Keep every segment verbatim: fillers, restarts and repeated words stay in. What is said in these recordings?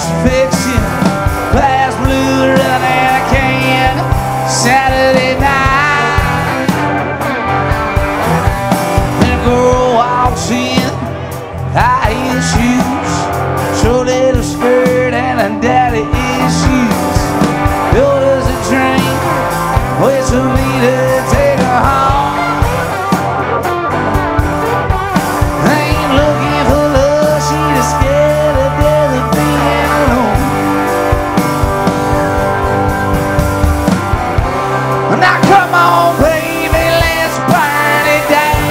crucifixion, glass blue running in a can, Saturday night. And a girl walks in, high heel shoes, short little skirt and a daddy issues. Orders a drink, waits for me to take her home. I ain't looking for love, she just scared of death of being alone. Now come on baby, let's burn it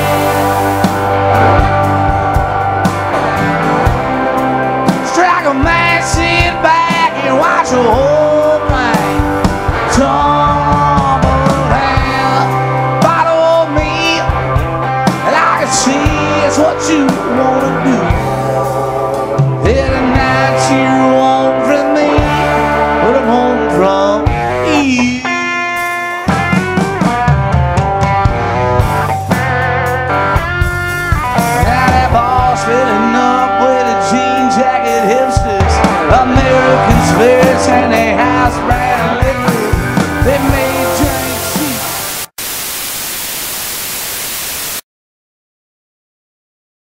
down. Strike a match, sit back and watch the whole thing tumble down. Follow me, and I can see it's what you wanna do. Every night you want from me what I want from you. Now that boss filling up with a jean jacket hipsters, American spirits and they house brand.